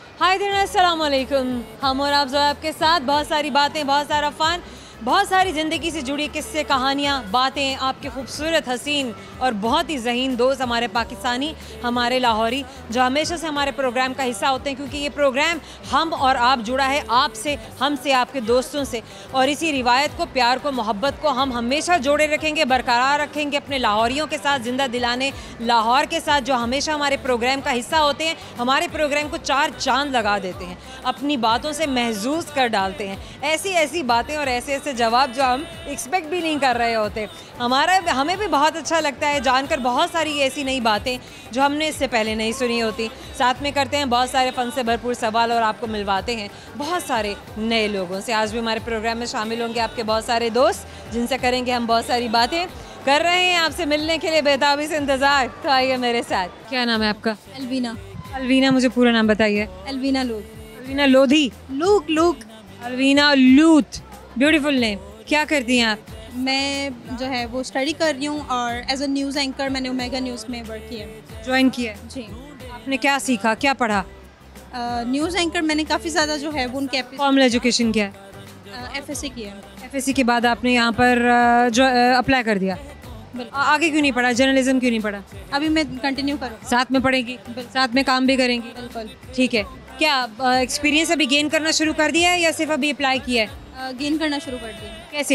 हाय देर अस्सलाम वालेकुम। हम और आप जो आपके साथ बहुत सारी बातें, बहुत सारा फ़न, बहुत सारी ज़िंदगी से जुड़ी किस्से, कहानियाँ, बातें, आपके खूबसूरत, हसीन और बहुत ही ज़हीन दोस्त हमारे पाकिस्तानी, हमारे लाहौरी, जो हमेशा से हमारे प्रोग्राम का हिस्सा होते हैं, क्योंकि ये प्रोग्राम हम और आप जुड़ा है आपसे, हमसे, आपके दोस्तों से। और इसी रिवायत को, प्यार को, मोहब्बत को हम हमेशा जोड़े रखेंगे, बरकरार रखेंगे अपने लाहौरियों के साथ, ज़िंदा दिलाने लाहौर के साथ, जो हमेशा हमारे प्रोग्राम का हिस्सा होते हैं, हमारे प्रोग्राम को चार चांद लगा देते हैं, अपनी बातों से महजूज कर डालते हैं। ऐसी ऐसी बातें और ऐसे ऐसे जवाब जो हम एक्सपेक्ट भी नहीं कर रहे होते। हमें भी बहुत अच्छा लगता है जानकर बहुत सारी ऐसी नई बातें जो हमने इससे पहले नहीं सुनी होती। साथ में करते हैं बहुत सारे फ़न से भरपूर सवाल और आपको मिलवाते हैं बहुत सारे नए लोगों से। आज भी हमारे प्रोग्राम में शामिल होंगे आपके बहुत सारे दोस्त, जिनसे करेंगे हम बहुत सारी बातें। कर रहे हैं आपसे मिलने के लिए बेताबी से इंतज़ार, तो आइए मेरे साथ। क्या नाम है आपका? अलवीना। अलवीना, मुझे पूरा नाम बताइए। Alvina Luke. Alvina Lodhi? Luke Luke. Alvina लूथ, ब्यूटीफुल नेम। क्या करती हैं आप? मैं जो है वो स्टडी कर रही हूँ और एज अ न्यूज़ एंकर मैंने ओमेगा न्यूज़ में वर्क किया है। ज्वाइन किया है? जी। आपने क्या सीखा, क्या पढ़ा? न्यूज़ एंकर मैंने काफ़ी ज़्यादा जो है वो उनके फॉर्मल एजुकेशन क्या है? FSC किया है। FSC के बाद आपने यहाँ पर जो अप्लाई कर दिया। आगे क्यों नहीं पढ़ा, जर्नलिज्म क्यों नहीं पढ़ा? अभी मैं कंटिन्यू करूँ। साथ में पढ़ेंगी, साथ में काम भी करेंगी? बिल्कुल। ठीक है। क्या एक्सपीरियंस अभी गेन करना शुरू कर दिया है या सिर्फ अभी अप्लाई किया है? गेन करना शुरू कर दिया। कैसे?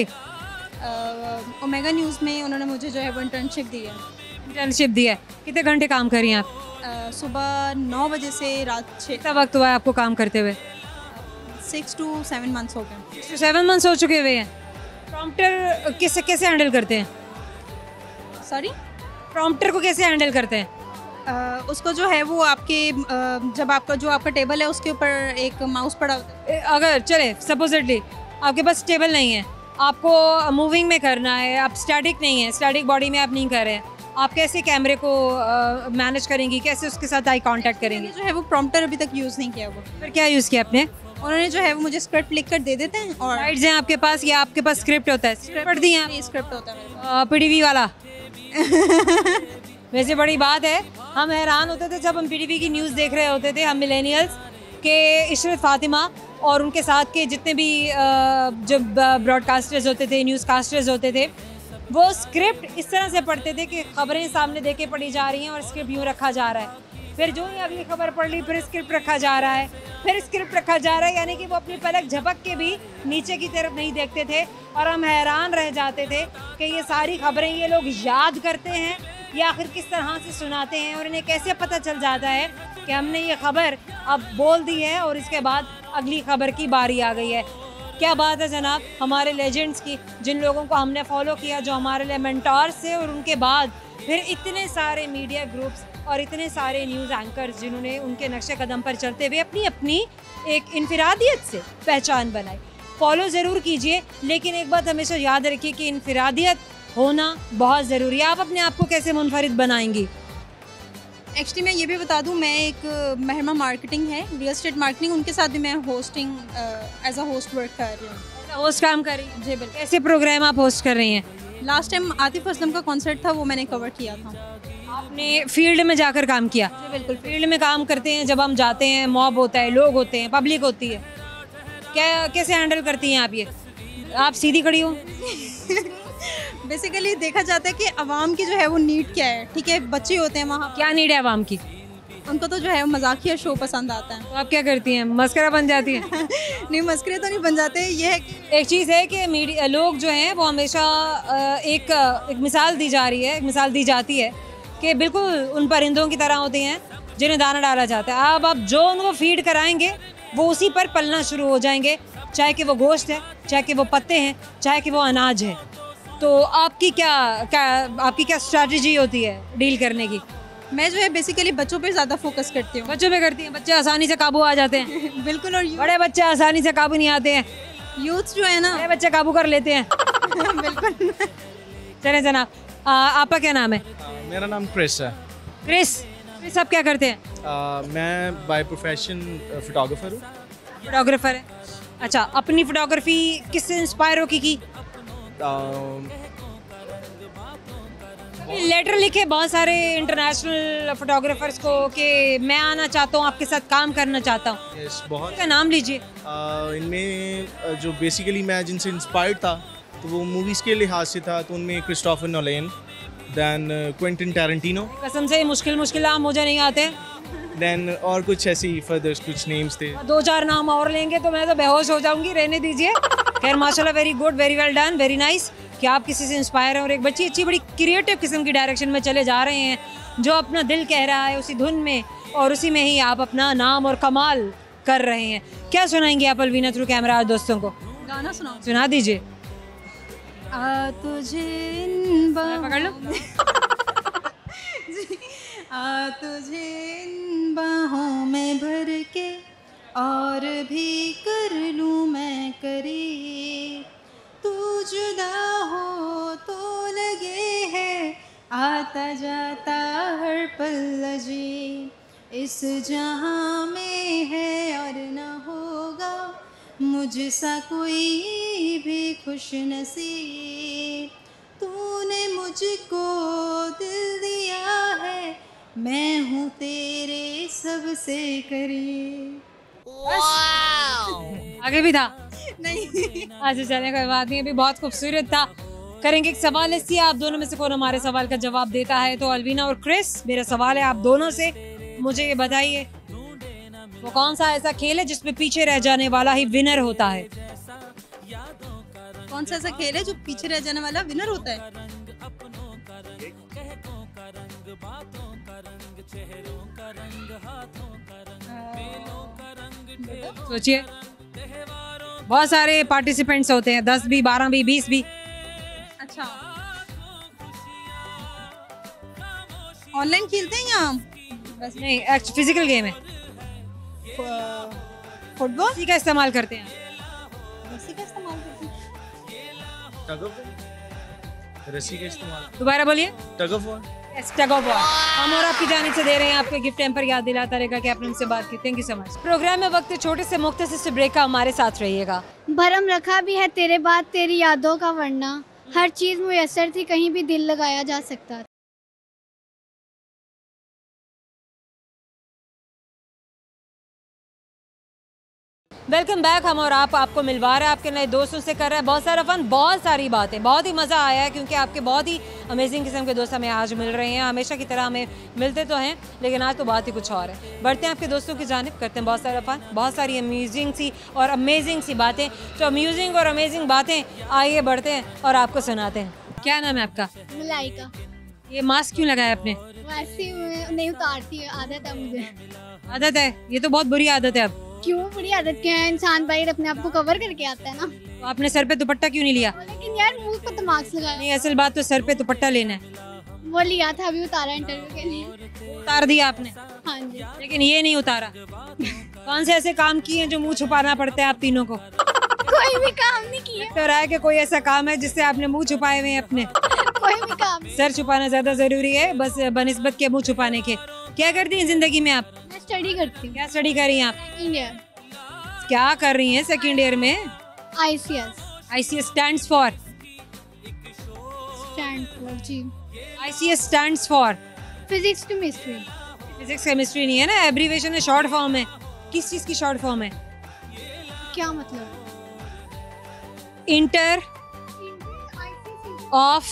ओमेगा न्यूज़ में उन्होंने मुझे जो है वो इंटर्नशिप दी है। इंटर्नशिप दिया है। कितने घंटे काम करी हैं आप? सुबह 9 बजे से रात 6। कितना वक्त हुआ है आपको काम करते हुए? 6 to 7 मंथ्स हो गए। 6 to 7 मंथ्स हो चुके हुए हैं। प्रॉम्प्टर कैसे हैंडल करते हैं? सॉरी? प्रॉम्प्टर को कैसे हैंडल करते हैं? उसको जो है वो आपके जब आपका टेबल है उसके ऊपर एक माउस पड़ा होता है। अगर चले सपोजिटली आपके पास टेबल नहीं है, आपको मूविंग में करना है, आप स्टैटिक नहीं है, स्टैटिक बॉडी में आप नहीं कर रहे हैं, आप कैसे कैमरे को मैनेज करेंगी, कैसे उसके साथ आई कांटेक्ट करेंगी? जो है वो प्रॉम्प्टर अभी तक यूज़ नहीं किया वो। फिर क्या यूज़ किया आपने? उन्होंने जो है वो मुझे स्क्रिप्ट लिख कर दे देते हैं और राइट्स हैं आपके पास या आपके पास स्क्रिप्ट होता है? स्क्रिप्ट पढ़ दी हैं आप? स्क्रिप्ट होता है मेरे पास। PTV वाला? वैसे बड़ी बात है, हम हैरान होते थे जब हम PTV की न्यूज़ देख रहे होते थे, हम मिलेनियल्स के इशरत फातिमा और उनके साथ के जितने भी जब ब्रॉडकास्टर्स होते थे, न्यूज़ कास्टर्स होते थे, वो स्क्रिप्ट इस तरह से पढ़ते थे कि खबरें सामने देके पढ़ी जा रही हैं और स्क्रिप्ट यूँ रखा जा रहा है। फिर जो ही अगली खबर पढ़ ली, फिर स्क्रिप्ट रखा जा रहा है, फिर स्क्रिप्ट रखा जा रहा है, यानी कि वो अपनी पलक झपक के भी नीचे की तरफ नहीं देखते थे। और हम हैरान रह जाते थे कि ये सारी खबरें ये लोग याद करते हैं या आखिर किस तरह से सुनाते हैं, और इन्हें कैसे पता चल जाता है कि हमने ये खबर अब बोल दी है और इसके बाद अगली खबर की बारी आ गई है। क्या बात है जनाब हमारे लेजेंड्स की, जिन लोगों को हमने फॉलो किया, जो हमारे लिए मेंटोर्स थे, और उनके बाद फिर इतने सारे मीडिया ग्रुप्स और इतने सारे न्यूज़ एंकर्स जिन्होंने उनके नक्शे कदम पर चलते हुए अपनी अपनी एक इनफिरादियत से पहचान बनाई। फॉलो ज़रूर कीजिए, लेकिन एक बात हमेशा याद रखिए कि इनफिरादियत होना बहुत ज़रूरी है। आप अपने आप को कैसे मुनफरिद बनाएंगी? एक्चुअली मैं ये भी बता दूं, मैं एक महरमा मार्केटिंग है, रियल एस्टेट मार्केटिंग, उनके साथ भी मैं hosting as a host work कर रही हूँ। होस्ट काम कर रही हैं? जी बिल्कुल। कैसे प्रोग्राम आप होस्ट कर रही हैं? लास्ट टाइम आतिफ असलम का कॉन्सर्ट था, वो मैंने कवर किया था। आपने फील्ड में जाकर काम किया? जी बिल्कुल। फील्ड में काम करते हैं, जब हम जाते हैं, मॉब होता है, लोग होते हैं, पब्लिक होती है, क्या कैसे हैंडल करती हैं आप ये? आप सीधी खड़ी हो? बेसिकली देखा जाता है कि आवाम की जो है वो नीड क्या है। ठीक है, बच्चे होते हैं वहाँ, क्या नीड है आवाम की? उनको तो जो है मजाकिया शो पसंद आता है। तो आप क्या करती हैं, मस्करा बन जाती हैं? नहीं, मस्करे तो नहीं बन जाते। ये है एक चीज़ है कि मीडिया लोग जो हैं वो हमेशा एक मिसाल दी जा रही है, एक मिसाल दी जाती है कि बिल्कुल उन परिंदों की तरह होते हैं जिन्हें दाना डाला जाता है। अब आप जो उनको फीड कराएंगे वो उसी पर पलना शुरू हो जाएंगे, चाहे कि वो गोश्त है, चाहे कि वो पत्ते हैं, चाहे कि वो अनाज है। तो आपकी क्या स्ट्रैटेजी होती है डील करने की? मैं जो है बेसिकली बच्चों पे ज़्यादा फोकस करती हूँ। बच्चों पे करती हैं? बच्चे आसानी से काबू आ जाते हैं? बिल्कुल। और बड़े बच्चे आसानी से काबू नहीं आते हैं, यूथ जो है ना, बड़े बच्चे काबू कर लेते हैं। बिल्कुल। चलें जनाब, आपका क्या नाम है? मेरा नाम क्रिस है। क्रिस आप क्या करते हैं? मैं बाय प्रोफेशन फोटोग्राफर हूँ। फोटोग्राफर है? अच्छा, अपनी फोटोग्राफी किससे इंस्पायर हो की? लेटर लिखे बहुत सारे इंटरनेशनल फोटोग्राफर्स को कि मैं आना चाहता हूँ, आपके साथ काम करना चाहता हूँ। यस बहुत। का नाम लीजिए। इनमें जो बेसिकली मैं जिनसे इंस्पायर्ड था तो वो मूवीज़ के लिहाज से था, तो उनमें Christopher Nolan, then Quentin Tarantino, कसम से मुश्किल नाम मुझे नहीं आते। दैन और कुछ ऐसे ही फर्दर कुछ नेम्स थे। 2-4 नाम और लेंगे तो मैं तो बेहोश हो जाऊंगी, रहने दीजिए। खैर माशाल्लाह, very good, very well done, very nice कि आप किसी से इंस्पायर हैं और एक बच्ची अच्छी बड़ी क्रिएटिव किस्म की डायरेक्शन में चले जा रहे हैं। जो अपना दिल कह रहा है उसी धुन में और उसी में ही आप अपना नाम और कमाल कर रहे हैं। क्या सुनाएंगे आप अलवीना थ्रू कैमरा दोस्तों को? गाना सुनाओ। सुना दीजिए। आ तुझे इन पकड़ लो। आ तुझे इन बाहों में भर के और भी कर लूँ मैं करीब, तू जुदा हो तो लगे है आता जाता हर पल अजीब, इस जहाँ में है और न होगा मुझसा कोई भी खुश नसीब, तूने मुझको दिल दिया है, मैं हूँ तेरे सबसे करीब। आगे भी था? नहीं। अच्छा चले, कोई बात नहीं, अभी बहुत खूबसूरत था। करेंगे एक सवाल, इसलिए आप दोनों में से कौन हमारे सवाल का जवाब देता है। तो अलवीना और क्रिस, मेरा सवाल है आप दोनों से, मुझे ये बताइए वो कौन सा ऐसा खेल है जिसमें पीछे रह जाने वाला ही विनर होता है? कौन सा ऐसा खेल है जो पीछे रह जाने वाला विनर होता है? सोचिए, बहुत सारे पार्टिसिपेंट्स होते हैं, 10 भी, 12 भी, 20 भी। अच्छा, ऑनलाइन खेलते हैं या बस नहीं, फिजिकल गेम है। फुटबॉल? इसी का इस्तेमाल करते हैं। रस्सी का इस्तेमाल करते हैं? टग ऑफ वॉर, रस्सी का इस्तेमाल। दोबारा बोलिए। Tug of war. Tug of war. हम और आपकी जानिब से दे रहे हैं आपके गिफ्ट टेम्पर, याद दिलाता रहेगा कि आपने हमसे बात की। Thank you so much. Programme में वक्त छोटे से मुख्तसर से ब्रेक का, हमारे साथ रहिएगा। भरम रखा भी है तेरे बाद तेरी यादों का, वरना हर चीज़ मुयस्सर थी, कहीं भी दिल लगाया जा सकता था। Welcome back. हम और आप आपको मिलवा रहे हैं आपके नए दोस्तों से, कर रहे हैं बहुत सारा फन, बहुत सारी बातें, बहुत ही मज़ा आया है क्योंकि आपके बहुत ही अमेजिंग किस्म के दोस्त हमें आज मिल रहे हैं। हमेशा की तरह हमें मिलते तो हैं, लेकिन आज तो बात ही कुछ और है। बढ़ते हैं आपके दोस्तों की जानिब, करते हैं बहुत सारा फन, बहुत सारी अम्यूजिंग सी और अमेजिंग सी बातें। तो अम्यूजिंग और अमेजिंग बातें, आइए बढ़ते हैं और आपको सुनाते हैं। क्या नाम है आपका? मलाइका। ये मास्क क्यों लगाया आपने? वैसे ही मैं नहीं उतारती है, आदत है मुझे। आदत है? ये तो बहुत बुरी आदत है। अब क्यों बुरी आदत क्या है? इंसान बाहर अपने आप को कवर करके आता है ना। तो आपने सर पे दुपट्टा क्यों नहीं लिया? लेकिन यार मुंह पर तो मास्क लगाया। नहीं, असल बात तो सर पे दुपट्टा लेना है। वो लिया था, अभी उतारा इंटरव्यू के लिए। उतार दिया आपने? हाँ जी। लेकिन ये नहीं उतारा। कौन से ऐसे काम किए हैं जो मुंह छुपाना पड़ता है आप तीनों को? कोई भी काम नहीं किया। तो रहा है कि कोई ऐसा काम है जिससे आपने मुंह छुपाए हुए हैं अपने? कोई भी काम नहीं। सर छुपाना ज्यादा जरूरी है बस बनिस्बत के मुंह छुपाने के। क्या करती हैं जिंदगी में आप? मैं स्टडी करती हूँ। क्या स्टडी कर रही हैं आप? इंडिया। क्या कर रही हैं सेकंड ईयर में? ICS। ICS stands for? Stanford जी। ICS stands for physics chemistry. Physics chemistry नहीं है ना, एब्रीवेशन है, शॉर्ट फॉर्म है। किस चीज की शॉर्ट फॉर्म है? क्या मतलब? इंटर ऑफ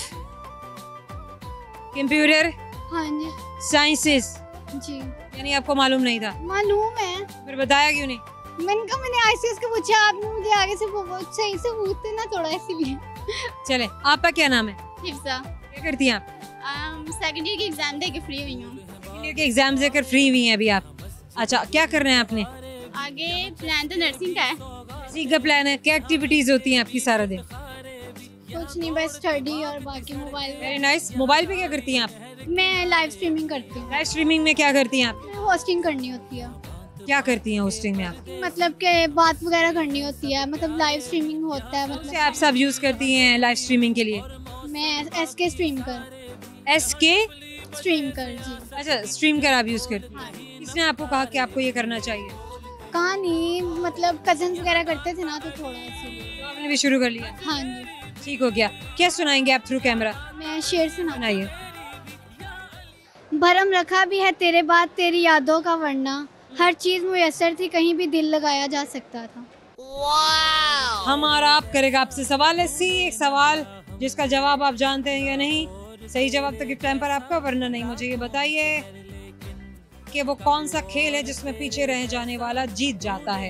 कंप्यूटर हाँ जी। साइंसेस। जी यानी आपको मालूम नहीं था? मालूम है। फिर बताया क्यों नहीं? मैंने ICS को पूछा, आपने मुझे आगे से बहुत सही से पूछते ना थोड़ा, इसीलिए। चले, आपका क्या नाम है? हिफ्सा। क्या करती हैं आप? सेकंड ईयर की एग्जाम दे के फ्री हुई हूँ। सेकंड ईयर के एग्जाम देकर फ्री हुई हैं अभी आप? अच्छा, क्या कर रहे हैं आपने? आगे प्लान तो नर्सिंग का है। नर्सिंग का प्लान है? क्या एक्टिविटीज होती हैं आपकी सारा दिन? कुछ नहीं, बस स्टडी और बाकी मोबाइल। Very nice. मोबाइल पे क्या करती हैं आप? मैं लाइव स्ट्रीमिंग करती हूँ। लाइव स्ट्रीमिंग में क्या करती हैं आप? होस्टिंग करनी होती है। क्या करती हैं होस्टिंग में आप? मतलब के बात वगैरह करनी होती है, मतलब लाइव स्ट्रीमिंग होता है। कौन से मतलब ऐप्स आप यूज करती हैं लाइव स्ट्रीमिंग के लिए? मैं SK स्ट्रीम कर। SK स्ट्रीम कर जी। अच्छा, स्ट्रीम कर आप यूज करती हैं। हाँ। किसने आपको कहा कि आपको ये करना चाहिए? कहा नहीं, मतलब कजन्स वगैरह करते थे ना, तो थोड़ा इसीलिए। तो आपने भी शुरू कर लिया? हाँ जी। ठीक हो गया। क्या सुनाएंगे आप थ्रू कैमरा? मैं शेर सुना। सुनाइए। भरम रखा भी है तेरे बाद तेरी यादों का वरना हर चीज़ मुयस्सर थी कहीं भी दिल लगाया जा सकता था। हमारा आप करेगा आपसे सवाल ऐसी एक सवाल जिसका जवाब आप जानते हैं या नहीं। सही जवाब तो गिफ्ट टाइम पर आपका, वरना नहीं। मुझे ये बताइए कि वो कौन सा खेल है जिसमें पीछे रह जाने वाला जीत जाता है।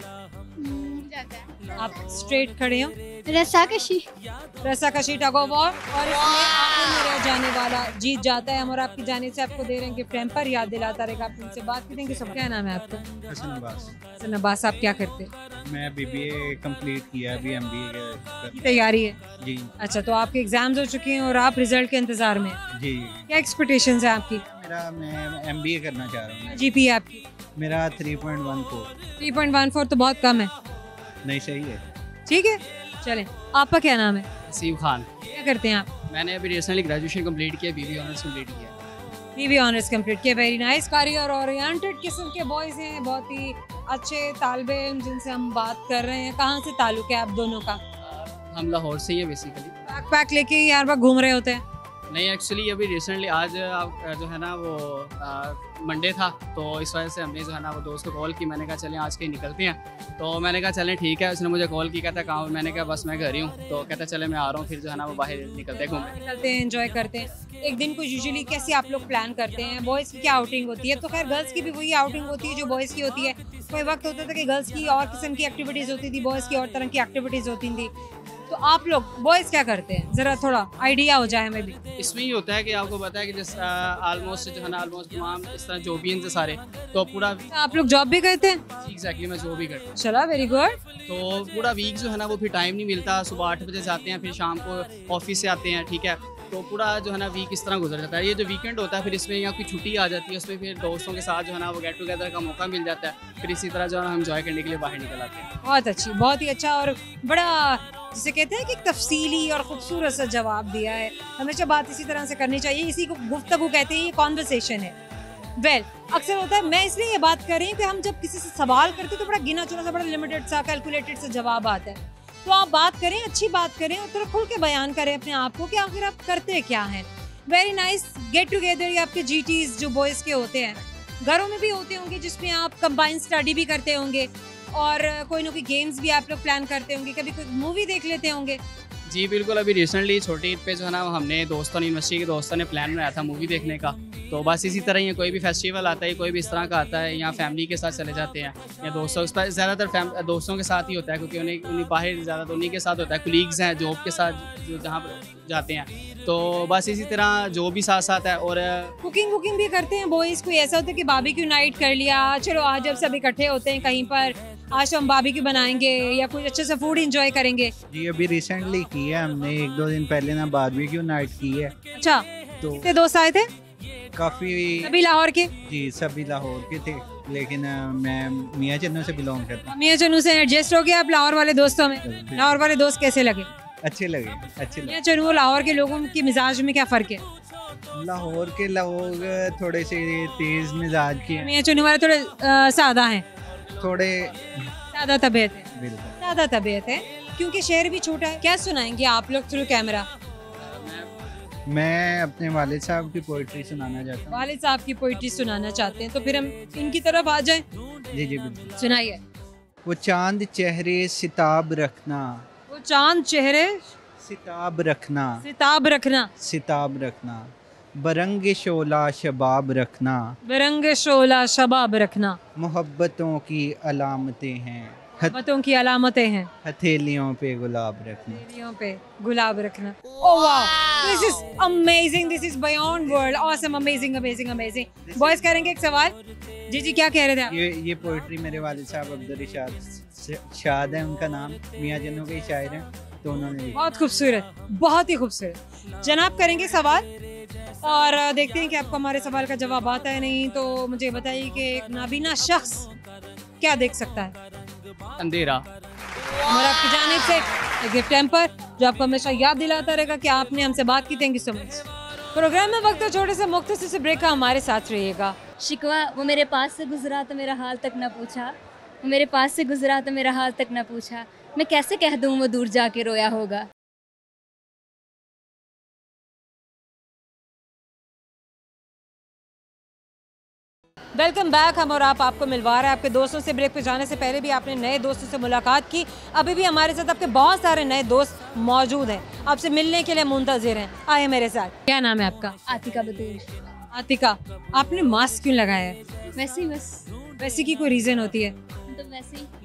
आप स्ट्रेट खड़े हो। रस्साकशी। रस्साकशी टग ऑफ वॉर, और इसमें आखिर में रह जाने वाला जीत जाता है। हम और आपकी जाने से आपको दे रहे हैं गिफ्ट टेम्पर, याद दिलाता रहेगा। आप उनसे बात करेंगे। सब क्या नाम है आपका? हसन अब्बास। हसन अब्बास, आप क्या करते हैं? मैं बीबीए कंप्लीट किया, अभी एमबीए की तैयारी है? जी अच्छा, तो आपके एग्जाम्स हो चुके हैं और आप रिजल्ट के इंतजार में हैं। जी। क्या एक्सपेक्टेशंस है आपकी? मैं एमबीए करना चाह रहा हूँ। जीपीए आपकी? मेरा 3.14। 3.14 तो बहुत कम है। नहीं, सही है। ठीक है, चलें। आपका क्या नाम है? नसीब खान। क्या करते हैं आप? मैंने अभी रिसेंटली ग्रेजुएशन कंप्लीट किया, बीबी ऑनर्स कंप्लीट किया। बीबी ऑनर्स कंप्लीट किया, वेरी नाइस। करियर ओरिएंटेड किस्म के बॉयज़ हैं, बहुत ही अच्छे तालिबे इल्म जिनसे हम बात कर रहे हैं। कहाँ से ताल्लुक है आप दोनों का? हम लाहौर से ही है बेसिकली। बैक पैक लेके ही हर बार घूम रहे होते हैं? नहीं, एक्चुअली अभी रिसेंटली आज जो है ना वो मंडे था, तो इस वजह से हमने जो है ना वो दोस्त को कॉल की। मैंने कहा चलें आज कहीं निकलते हैं, तो मैंने कहा चलें ठीक है। उसने मुझे कॉल की, कहता कहाँ? मैंने कहा बस मैं घर ही हूँ। तो कहता चले मैं आ रहा हूँ। फिर जो है ना वो बाहर निकलते हैं, घूमने निकलते हैं, एंजॉय करते हैं। एक दिन को यूजुअली कैसे आप लोग प्लान करते हैं? बॉयज़ की क्या आउटिंग होती है? तो खैर गर्ल्स की भी वही आउटिंग होती है जो बॉयज़ की होती है। कोई वक्त होता था कि गर्ल्स की और किस्म की एक्टिविटीज़ होती थी, बॉयज़ की और तरह की एक्टिविटीज़ होती थी। तो आप लोग बॉयज़ क्या करते हैं? ज़रा थोड़ा आइडिया हो जाए हमें भी। इसमें ही होता है कि आपको पता है कि जैसे ऑलमोस्ट जो है ना ऑलमोस्ट तमाम इस तरह जो भी इनसे सारे तो पूरा आप लोग जॉब भी करते हैं? एग्जैक्टली मैं जो भी करता हूँ। चला, वेरी गुड। तो पूरा वीक जो है ना वो फिर टाइम नहीं मिलता। सुबह 8 बजे से आते हैं, फिर शाम को ऑफिस से आते हैं, ठीक है। तो पूरा जो है ना वीक इस तरह गुजर जाता है। ये जो वीकेंड होता है फिर इसमें यहाँ कोई छुट्टी आ जाती है, उसमें फिर दोस्तों के साथ जो है ना वो गेट टुगेदर का मौका मिल जाता है। फिर इसी तरह जो है ना हम एंजॉय करने के लिए बाहर निकल आते हैं। बहुत अच्छी, बहुत ही अच्छा और बड़ा जिसे कहते हैं कि तफसीली और खूबसूरत सा जवाब दिया है। हमेशा बात इसी तरह से करनी चाहिए, इसी को गुफ्तगू कहते हैं, ये कॉन्वर्सेशन है। वेल, अक्सर होता है, मैं इसलिए ये बात कर रही हूँ कि हम जब किसी से सवाल करते हैं तो बड़ा गिना चुना सा, बड़ा लिमिटेड सा, कैलकुलेटेड सा जवाब आता है। तो आप बात करें, अच्छी बात करें और थोड़ा खुल के बयान करें अपने आप को कि आखिर आप करते क्या हैं। Very nice. गेट टुगेदर या आपके जीटीज जो बॉयज़ के होते हैं, घरों में भी होते होंगे जिसमें आप कंबाइंड स्टडी भी करते होंगे और कोई ना कोई गेम्स भी आप लोग प्लान करते होंगे, कभी कोई मूवी देख लेते होंगे। जी बिल्कुल, अभी रिसेंटली छोटी ईद पे जो है ना हमने दोस्तों ने, यूनिवर्सिटी के दोस्तों ने प्लान बनाया था मूवी देखने का। तो बस इसी तरह ही कोई भी फेस्टिवल आता है, कोई भी इस तरह का आता है, या फैमिली के साथ चले जाते हैं या दोस्तों के साथ। ज़्यादातर दोस्तों के साथ ही होता है क्योंकि उन्हें बाहर ज़्यादा तो उन्हीं के साथ होता है। कुलीग्स हैं जॉब के साथ जो जहाँ पर जाते हैं, तो बस इसी तरह जो भी साथ साथ है। और कुकिंग भी करते हैं बॉयज़? कोई ऐसा होता है कि बारबेक्यू नाइट कर लिया, चलो आज जब सब इकट्ठे होते हैं कहीं पर, आज हम बारबेक्यू बनाएंगे या कुछ अच्छे से फूड एंजॉय करेंगे? जी अभी रिसेंटली की है हमने, 1-2 दिन पहले ना बारबेक्यू नाइट की है। अच्छा, तो कितने दोस्त आए थे? काफ़ी। सभी लाहौर के? जी सभी लाहौर के थे, लेकिन मैं मियाँ चन्नू से बिलोंग करता हूँ। मियाँ चन्नू से एडजस्ट हो गया आप लाहौर वाले दोस्तों में? लाहौर वाले दोस्त कैसे लगे? अच्छे लगे, अच्छे लगे। मियाँ चन्नू लाहौर के लोगों की मिजाज में क्या फ़र्क है? लाहौर के लोग थोड़े से तेज़ मिजाज के हैं, मियाँ चन्नू वाले थोड़े सादा हैं, थोड़े सादा तबीयत है। बिल्कुल। सादा तबीयत है क्योंकि शहर भी छोटा है। क्या सुनाएंगे आप लोग थ्रू कैमरा? मैं अपने वालिद साहब की पोइट्री सुनाना चाहता हूँ। वालिद साहब की पोइट्री सुनाना चाहते हैं, तो फिर हम इनकी तरफ आ जाएं। जी जी बिल्कुल। सुनाइए। वो चांद चेहरे सिताब रखना, वो चांद चेहरे सिताब रखना, सिताब रखना, सिताब रखना, बरंग शोला शबाब रखना, बेरंग शोला शबाब रखना, मोहब्बतों की अलामतें हैं, मोहब्बतों की अलामतें हैं, हथेलियों पे गुलाब रखना। हथेलियों पे गुलाब रखना। ओह वाह, this is amazing, this is beyond word, awesome, amazing amazing amazing. Boys करेंगे एक सवाल। जी जी, क्या कह रहे थे आप? ये पोइट्री मेरे वालिद साहब अब्दुल इरशाद शाद है उनका नाम, मियाँ जन्नू के शायर हैं, तो उन्होंने लिखा। बहुत खूबसूरत, बहुत ही खूबसूरत। जनाब करेंगे सवाल और देखते हैं कि आपको हमारे सवाल का जवाब आता है नहीं। तो मुझे बताइए कि एक नाबीना शख्स क्या देख सकता है? अंधेरा। और आपकी जानिब से एक गिफ्ट टेम्पर जो आपको हमेशा याद दिलाता रहेगा कि आपने हमसे बात की। Thank you so much. Programme में वक्त छोटे से मुख्तसर से ब्रेक का, हमारे साथ रहिएगा। शिकवा, वो मेरे पास से गुजरा तो मेरा हाल तक न पूछा, वो मेरे पास से गुजरा तो मेरा हाल तक न पूछा, मैं कैसे कह दूँ वो दूर जाके रोया होगा। Welcome back. हम और आपको मिलवा रहे हैं आपके दोस्तों से। ब्रेक पे जाने से पहले भी आपने नए दोस्तों से मुलाकात की। अभी भी हमारे साथ आपके बहुत सारे नए दोस्त मौजूद हैं, आपसे मिलने के लिए मुंतजिर हैं। आए मेरे साथ। क्या नाम है आपका? आतिका बतूर। आतिका, आपने मास्क क्यों लगाया है? वैसे ही बस। वैसे की कोई रीज़न होती है? तो वैसे ही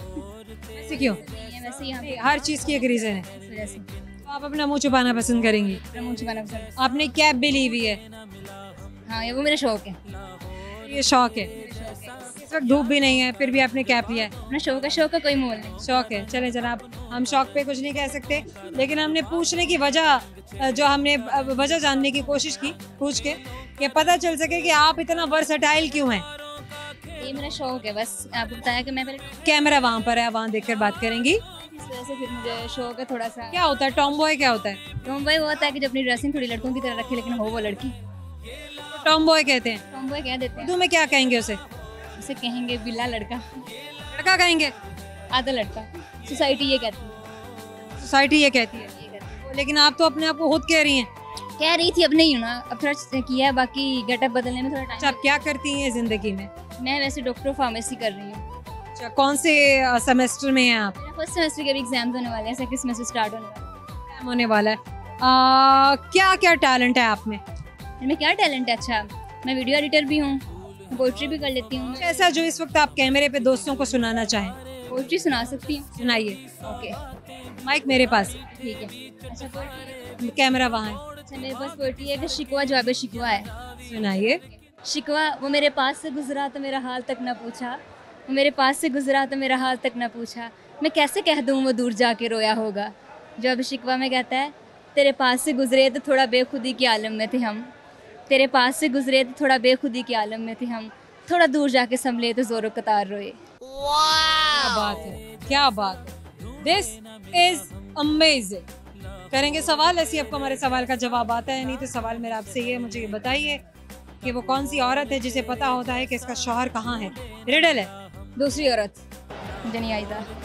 वैसे क्यों? नहीं है, वैसे ही यहाँ पे हर चीज़ की एक रीज़न है। इस वजह से तो आप अपना मुंह छुपाना पसंद करेंगी? मेरा मुँह छुपाना पसंद आपने कैप भी ली हुई है, है। हाँ, ये वो मेरा शौक है। ये शौक है। इस वक्त धूप भी नहीं है फिर भी आपने कैप लिया है। अपना शौक का कोई मोल नहीं। शौक है। चले जनाब, हम शौक पे कुछ नहीं कह सकते, लेकिन हमने पूछने की वजह, जो हमने वजह जानने की कोशिश की पूछ के, कि पता चल सके कि आप इतना वर्सटाइल क्यों हैं। ये मेरा शौक है बस। आपको बताया कि मैं पहले कैमरा वहाँ पर है, वहाँ देखकर बात करेंगी। इस वजह से फिर मुझे शौक है थोड़ा सा। क्या होता है टॉम बॉय? क्या होता है टॉम बॉय वो होता है कि जो अपनी ड्रेसिंग थोड़ी लड़कों की तरह रखे लेकिन हो वो लड़की। टॉम बॉय कहते हैं? टॉम बॉय कह देते हैं। उर्दू में क्या कहेंगे उसे? उसे कहेंगे बिल्ला लड़का, लड़का कहेंगे? आधा लड़का। सोसाइटी ये कहती है। सोसाइटी ये कहती है। ये कहती है। लेकिन आप तो अपने आप को खुद कह रही हैं। कह रही थी अब नहीं हूँ ना, अब थोड़ा किया है, बाकी गेटअप बदलने में थोड़ा अच्छा, टाइम। आप क्या करती हैं जिंदगी में? मैं वैसे डॉक्टर ऑफ फार्मेसी कर रही हूँ। अच्छा, कौन से सेमेस्टर में हैं आप? मेरा फर्स्ट सेमेस्टर के भी एग्जाम्स होने वाले हैं, सेकंड सेमेस्टर स्टार्ट होने वाला है। टाइम होने वाला है। क्या क्या टैलेंट है आप में? इनमें क्या टैलेंट है? अच्छा, मैं वीडियो एडिटर भी हूँ, पोइट्री भी कर लेती हूँ। ऐसा जो इस वक्त आप कैमरे पे दोस्तों को सुनाना चाहें, पोइट्री सुना सकती हूँ। सुनाइए। ओके, माइक मेरे पास है, ठीक है। अच्छा, पोइट्री। कैमरा वहाँ है, अच्छा, मेरे पास पोइट्री है कि शिकवा जवाब शिकवा है। सुनाइए। शिकवा, वो मेरे पास से गुजरा तो मेरा हाल तक ना पूछा, वो मेरे पास से गुजरा तो मेरा हाल तक ना पूछा, मैं कैसे कह दूँ वो दूर जाके रोया होगा। जब शिकवा में कहता है, तेरे पास से गुजरे तो थोड़ा बेखुदी के आलम में थे हम, तेरे पास से गुजरे तो थोड़ा बेखुदी के आलम में थे हम, थोड़ा दूर जाके संभले तो जोरो कतार रोए। क्या बात है, क्या बात है। This is amazing. करेंगे सवाल, ऐसी आपको हमारे सवाल का जवाब आता है? नहीं तो सवाल मेरा आपसे ये, मुझे ये बताइए कि वो कौन सी औरत है जिसे पता होता है कि इसका शौहर कहाँ है? रिडल है। दूसरी औरत मुझे नहीं आई था।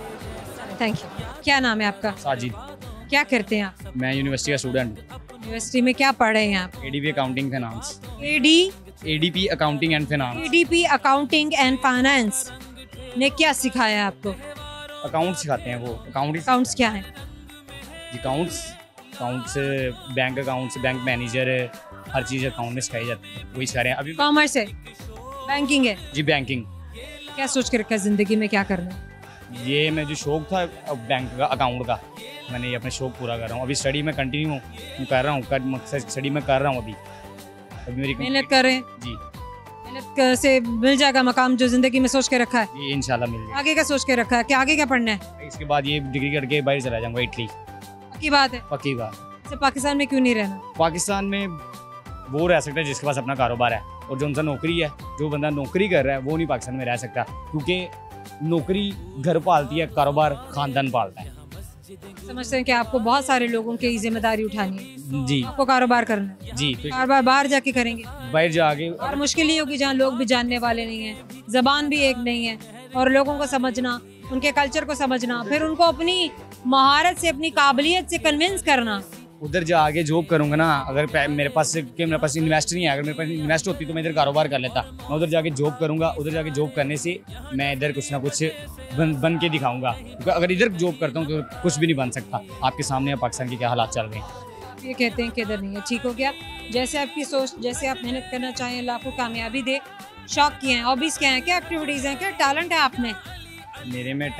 Thank you. क्या नाम है आपका? साजिद। क्या करते हैं आप? मैं यूनिवर्सिटी का स्टूडेंट। यूनिवर्सिटी में क्या पढ़ रहे हैं आप? ADP accounting finance. ADP accounting and finance. Accounting and finance ने क्या सिखाया आपको? अकाउंट सिखाते हैं वो। अकाउंट्स क्या है? अकाउंट्स बैंक मैनेजर, हर चीज़ अकाउंट में सिखाई जाती है, वही सिखा रहे हैं अभी। कॉमर्स है, बैंकिंग है। जी, बैंकिंग। क्या सोच के रखा है जिंदगी में, क्या करना है? ये मैं जो शौक था बैंक का, अकाउंट का, मैंने ये अपने शौक पूरा कर रहा हूँ। अभी स्टडी में कंटिन्यू कर रहा हूँ, मकसद स्टडी में कर रहा हूँ। अभी मेरी मेहनत कर रहे हैं। जी, मेहनत से मिल जाएगा मकाम जो जिंदगी में सोच के रखा है। जी इंशाल्लाह मिल जाएगा। आगे का सोच के रखा है कि आगे क्या पढ़ना है? इसके बाद ये डिग्री करके बाहर चला जाऊँगा, इटली। पक्की बात है। पक्की बात। तो पाकिस्तान में क्यों नहीं रहना? पाकिस्तान में वो रह सकता है जिसके पास अपना कारोबार है, और जो उनका नौकरी है, जो बंदा नौकरी कर रहा है वो नहीं पाकिस्तान में रह सकता, क्योंकि नौकरी घर पालती है, कारोबार खानदान पालता है। समझते हैं कि आपको बहुत सारे लोगों की जिम्मेदारी उठानी है, जी आपको कारोबार करना है। जी, तो कारोबार बाहर जाके करेंगे बाहर जाके और मुश्किल नहीं होगी, जहाँ लोग भी जानने वाले नहीं हैं, जबान भी एक नहीं है, और लोगों को समझना, उनके कल्चर को समझना, फिर उनको अपनी महारत से, अपनी काबिलियत से कन्विंस करना। उधर जाके जॉब करूंगा ना, अगर मेरे पास इन्वेस्ट नहीं है, अगर मेरे पास इन्वेस्ट होती तो मैं इधर कारोबार कर लेता। मैं उधर जाके जॉब करूंगा, उधर जाके जॉब करने से मैं इधर कुछ ना कुछ बन के दिखाऊंगा, क्योंकि अगर इधर जॉब करता हूँ तो कुछ भी नहीं बन सकता। आपके सामने पाकिस्तान के क्या हालात चल रहे हैं। आप ये कहते हैं कि इधर नहीं है, ठीक हो गया। जैसे आपकी सोच, जैसे आप मेहनत करना चाहें, अल्लाह आपको कामयाबी दे। शौक किए हैं, हॉबीज़ क्या हैं, क्या एक्टिविटीज़ हैं, क्या टैलेंट है आप में? मेरे में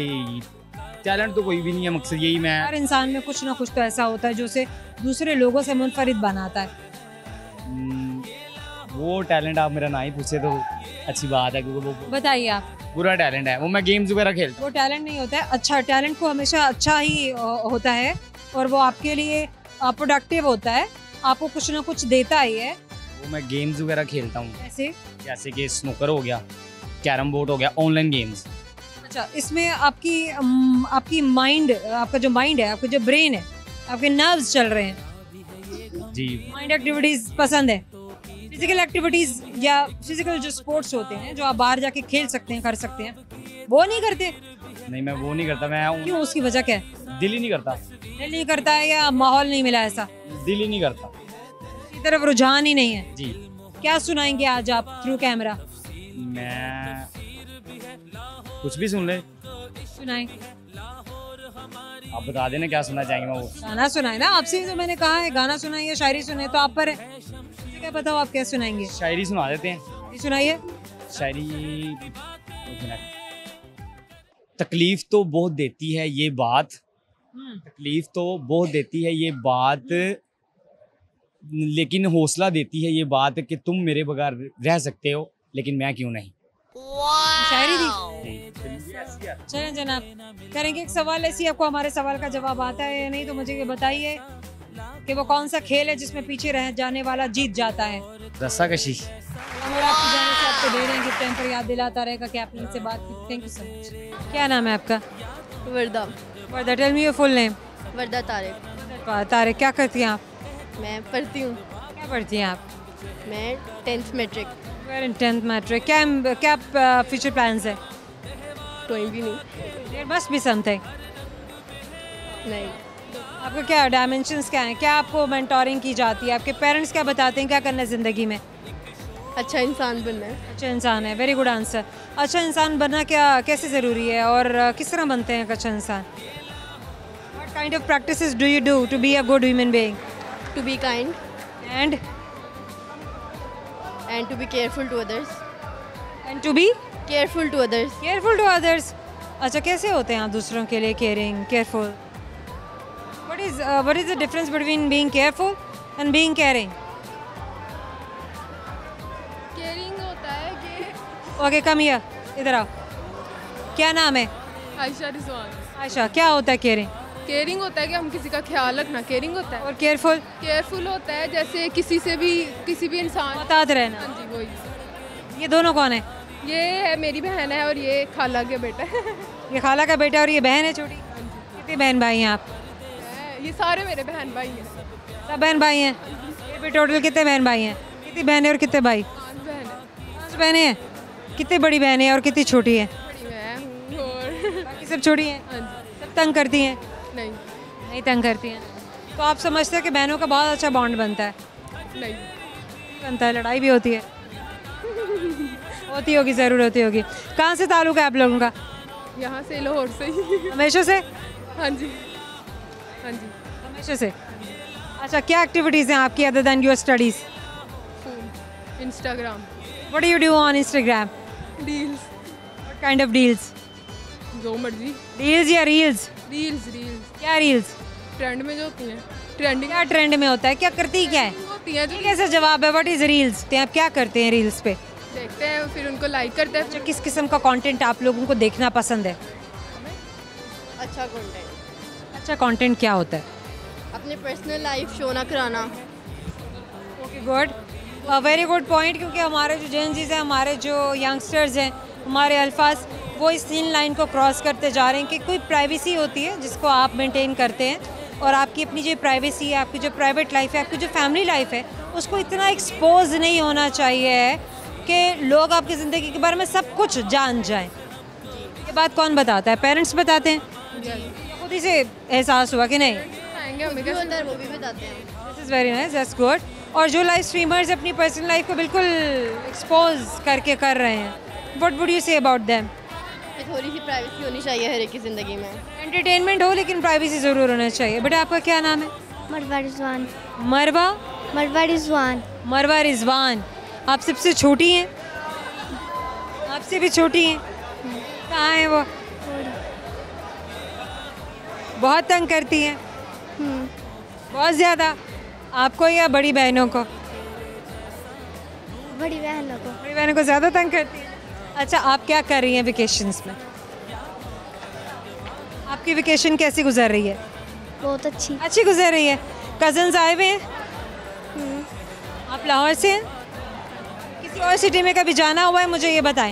टैलेंट तो कोई भी नहीं है, मकसद यही मैं। हर इंसान में कुछ ना कुछ तो ऐसा होता है जो उसे दूसरे लोगों से मुनफरिद बनाता है। वो टैलेंट आप मेरा ना ही पूछे तो अच्छी बात है, क्योंकि वो बताइए आप। बुरा टैलेंट है, वो मैं गेम्स वगैरह खेलता वो टैलेंट नहीं होता है, अच्छा टैलेंट को हमेशा अच्छा ही होता है, और वो आपके लिए प्रोडक्टिव होता है, आपको कुछ ना कुछ देता ही है। हूँ। वो मैं गेम्स वगैरह खेलता हूँ, ऐसे जैसे कि स्नूकर हो गया, कैरम बोर्ड हो गया, ऑनलाइन गेम्स। अच्छा, इसमें आपकी माइंड, आपका जो माइंड है, आपका जो ब्रेन है, आपके नर्व्स चल रहे हैं। जी, माइंड एक्टिविटीज पसंद है। फिजिकल एक्टिविटीज या फिजिकल जो स्पोर्ट्स होते हैं जो आप बाहर जाके खेल सकते हैं, कर सकते हैं, वो नहीं करते? नहीं मैं वो नहीं करता। मैं क्यों, उसकी वजह क्या है? दिल ही नहीं करता। दिल नहीं करता है या माहौल नहीं मिला ऐसा? दिल ही नहीं करता। की तरफ रुझान ही नहीं है। जी, क्या सुनाएंगे आज आप थ्रू कैमरा? मैं कुछ भी सुन ले, सुनाएं, आप बता देना क्या सुनना चाहेंगे। मैं वो गाना सुनाए ना, आपसे ही तो मैंने कहा है गाना सुनाइए, शायरी सुनाए, तो आप पर है। मुझे क्या बताओ आप क्या सुनाएंगे? शायरी सुना देते हैं। ये सुनाइए। शायरी, एक मिनट। तकलीफ तो बहुत देती है ये बात, तकलीफ तो बहुत देती है ये बात, लेकिन हौसला देती है ये बात कि तुम मेरे बगैर रह सकते हो, लेकिन मैं क्यों नहीं। शायरी दी। चलें जनाब, करेंगे एक सवाल। ऐसी आपको हमारे सवाल का जवाब आता है या नहीं, तो मुझे ये बताइए कि वो कौन सा खेल है जिसमें पीछे रह जाने वाला जीत जाता है? रस्साकशी। और आपकी जाने से आपको दे रहे हैं कि टाइम पर याद दिलाता रहेगा कि आपने इनसे बात की। Thank you so much. क्या नाम है आपका? Warda. Warda, tell me your full name. Warda Tariq. Tariq, क्या करती हैं आप? मैं पढ़ती हूँ। क्या पढ़ती हैं आप? मैं 10th matric. Where in 10th matric. क्या फ्यूचर प्लान्स है? कोई भी नहीं। There must be something. नहीं। आपका क्या डायमेंशंस क्या हैं? क्या आपको मेंटोरिंग की जाती है? आपके पेरेंट्स क्या बताते हैं क्या करना है ज़िंदगी में? अच्छा इंसान बनना है। अच्छा इंसान है, वेरी गुड आंसर। अच्छा इंसान बनना क्या कैसे ज़रूरी है और किस तरह बनते हैं एक अच्छा इंसान? What kind of practices do you do to be a good human being? To be kind And and to be careful to others. to be Careful to others. careful to others. अच्छा, कैसे होते हैं आप दूसरों के लिए caring, careful? What is the difference between being careful and being caring? Caring होता है कि Okay, come here. इधर आओ। क्या नाम है? आयशा रिजवान। आयशा, क्या होता है caring? केयरिंग होता है कि हम किसी का ख्याल रखना, केयरिंग होता है। और careful? केयरफुल होता है जैसे किसी भी इंसान। मुहतात रहना। हाँ जी वही। ये दोनों कौन है? ये है मेरी बहन है और ये खाला का बेटा है। ये खाला का बेटा और ये बहन है छोटी। कितने बहन भाई हैं आप? ये सारे मेरे बहन भाई हैं। सब बहन भाई हैं? ये भी टोटल कितने बहन भाई हैं? कितनी बहनें और कितने भाई? 5 बहन है। 5 बहनें हैं। कितनी बड़ी बहनें हैं और कितनी छोटी हैं? बड़ी मैं हूँ और बाकी सब छोटी हैं। हाँ जी। सब तंग करती हैं? नहीं नहीं तंग करती हैं। तो आप समझते हो कि बहनों का बहुत अच्छा बॉन्ड बनता है? नहीं बनता है, लड़ाई भी होती है। होती होगी, ज़रूर होती होगी। कहाँ से ताल्लुक़ है आप लोगों का? यहाँ से लाहौर से ही। हमेशा से? हाँ जी हाँ जी। हमेशा से। अच्छा, क्या एक्टिविटीज़ हैं आपकी other than your studies? Phone, Instagram, what do you do on Instagram? Deals, what kind of deals? जो मर्जी। डील्स या रील्स? रील्स क्या रील्स? ट्रेंड में जो होती हैं, ट्रेंडिंग क्या ट्रेंड में होता है? क्या करती क्या है? होती हैं जो ये कैसा जवाब है? What is reels? आप क्या करते हैं रील्स पे? देखते हैं फिर उनको लाइक करते हैं। अच्छा, किस किस्म का कंटेंट आप लोगों को देखना पसंद है? अच्छा कंटेंट। अच्छा कंटेंट क्या होता है? अपने पर्सनल लाइफ शो ना कराना। Okay, good, very good point. क्योंकि हमारे जो जेनजीज हैं, हमारे जो यंगस्टर्स हैं, हमारे अल्फाज वो इस थीन लाइन को क्रॉस करते जा रहे हैं कि कोई प्राइवेसी होती है जिसको आप मेंटेन करते हैं, और आपकी अपनी जो प्राइवेसी है, आपकी जो प्राइवेट लाइफ है, आपकी जो फैमिली लाइफ है, उसको इतना एक्सपोज नहीं होना चाहिए है कि लोग आपकी ज़िंदगी के बारे में सब कुछ जान जाएं। ये बात कौन बताता है? पेरेंट्स बताते हैं? खुद ही से एहसास हुआ कि नहीं? वो भी बताते हैं। This is very nice, that's good. और जो लाइव स्ट्रीमर्स अपनी पर्सनल लाइफ को बिल्कुल एक्सपोज करके कर रहे हैं, what would you say about them? थोड़ी सी प्राइवेसी होनी चाहिए हर एक की ज़िंदगी में। एंटरटेनमेंट हो लेकिन प्राइवेसी ज़रूर होना चाहिए। बेटा, आपका क्या नाम है? मरवा रिजवान। मरवा? मरवा रिजवान। मरवा रिजवान। आप सबसे छोटी हैं? आपसे भी छोटी हैं? कहाँ है वो? बहुत तंग करती हैं? बहुत ज़्यादा? आपको या बड़ी बहनों को? बड़ी बहनों को। बड़ी बहनों को ज़्यादा तंग करती हैं। अच्छा, आप क्या कर रही हैं वेकेशंस में? आपकी वेकेशन कैसी गुजर रही है? बहुत अच्छी। अच्छी गुजर रही है। कज़न्स आए हुए हैं? आप लाहौर से हैं? किसी और सिटी में कभी जाना हुआ है? मुझे ये बताएं।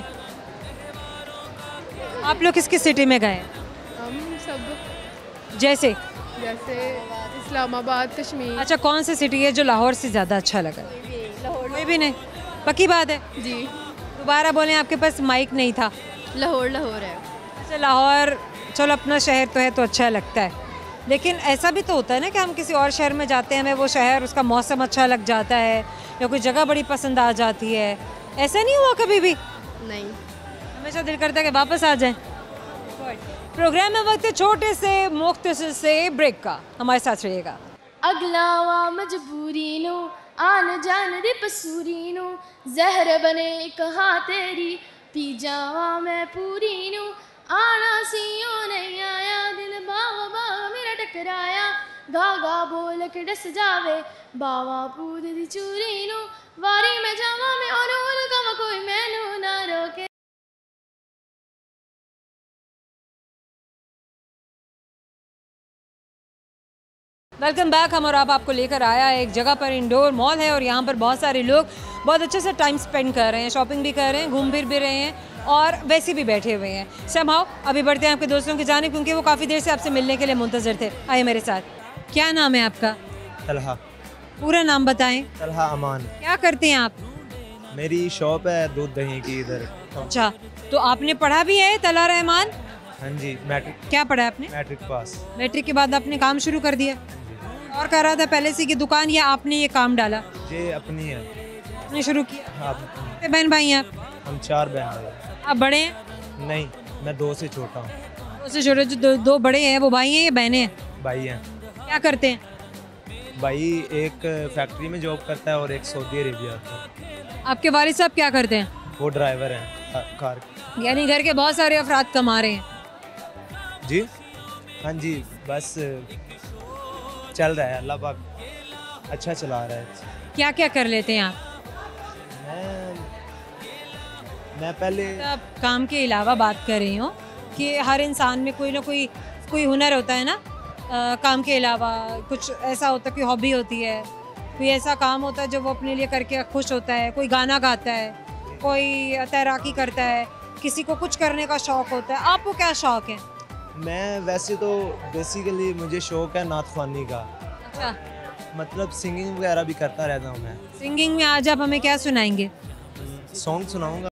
आप लोग किस किस सिटी में गए? हम सब जैसे इस्लामाबाद, कश्मीर। अच्छा, कौन सी सिटी है जो लाहौर से ज़्यादा अच्छा लगा? कोई भी नहीं? पक्की बात है? जी। दोबारा बोलें, आपके पास माइक नहीं था। लाहौर है। अच्छा, लाहौर, चलो अपना शहर तो है तो अच्छा लगता है। लेकिन ऐसा भी तो होता है ना कि हम किसी और शहर में जाते हैं, हमें वो शहर, उसका मौसम अच्छा लग जाता है या कोई जगह बड़ी पसंद आ जाती है, ऐसा नहीं हुआ कभी भी? नहीं। हमेशा दिल करता है कि वापस आ जाएं। प्रोग्राम में वक्त है छोटे से मुख्तसर से ब्रेक का, हमारे साथ रहिएगा। अगला वा मजबूरी नू आन जान दे पसूरी नू जहर बने कहा तेरी पी जावा मैं पूरी नू आना सीओ नहीं आया दिल बावा बावा मेरा टकराया गा गा बोल के डस जावे बावा पूद दी चूरी नू वारी में जावा मैं ओनून कम कोई मैनू ना रोके। Welcome back. हम और आप आपको लेकर आया है एक जगह पर, इंडोर मॉल है और यहाँ पर बहुत सारे लोग बहुत अच्छे से टाइम स्पेंड कर रहे हैं, शॉपिंग भी कर रहे हैं, घूम फिर भी रहे हैं और वैसे भी बैठे हुए हैं। समहाउ अभी बढ़ते हैं आपके दोस्तों की जानिब, क्योंकि वो काफ़ी देर से आपसे मिलने के लिए मुंतज़र थे। आइए मेरे साथ। क्या नाम है आपका? तलहा। पूरा नाम बताएं। तलहा अमान। क्या करते हैं आप? मेरी शॉप है दूध दही की इधर। अच्छा, तो आपने पढ़ा भी है तलहा रहमान? हाँ जी, मैट्रिक। क्या पढ़ा है आपने? Matric pass. मैट्रिक के बाद आपने काम शुरू कर दिया और कर रहा था पहले से की दुकान, या आपने ये काम डाला? ये अपनी है। आपने शुरू किया? हाँ। कितने बहन भाई हैं आप? हम 4 बहन हैं। आप बड़े हैं? नहीं, मैं 2 से छोटा हूँ। 2 से छोटे? जो दो बड़े हैं वो भाई हैं या बहनें हैं? भाई हैं। क्या करते हैं? भाई एक फैक्ट्री में जॉब करता है और एक सऊदी अरेबिया का। आपके वालिद साहब क्या करते हैं? वो ड्राइवर हैं कार। यानी घर के बहुत सारे अफराद कमा रहे हैं? जी हाँ जी, बस चल रहा है, अल्लाह पाक अच्छा चला रहा है। क्या क्या कर लेते हैं आप? मैं पहले आप काम के अलावा बात कर रही हूँ कि हर इंसान में कोई ना कोई हुनर होता है ना, काम के अलावा कुछ ऐसा होता है, कोई हॉबी होती है, कोई ऐसा काम होता है जो वो अपने लिए करके खुश होता है। कोई गाना गाता है, कोई तैराकी करता है, किसी को कुछ करने का शौक़ होता है। आपको क्या शौक़ है? मैं वैसे तो बेसिकली मुझे शौक़ है नात ख्वानी का। अच्छा, मतलब सिंगिंग वगैरह भी करता रहता हूँ मैं। सिंगिंग में आज आप हमें क्या सुनाएंगे? सॉन्ग सुनाऊंगा।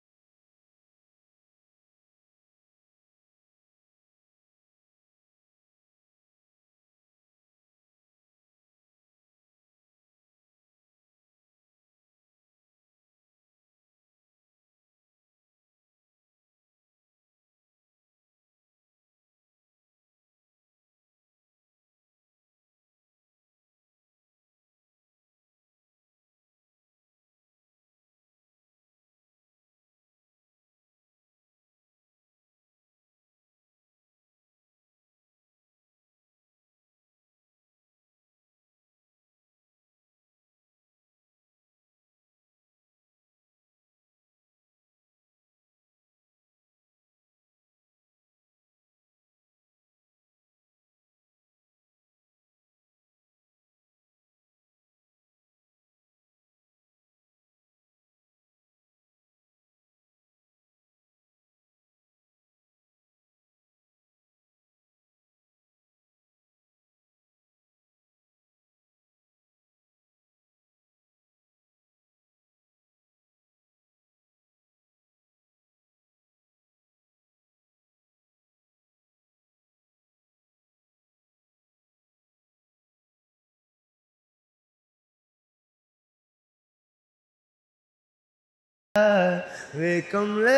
वे कमले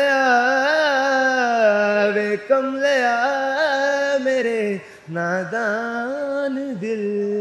मेरे नादान दिल।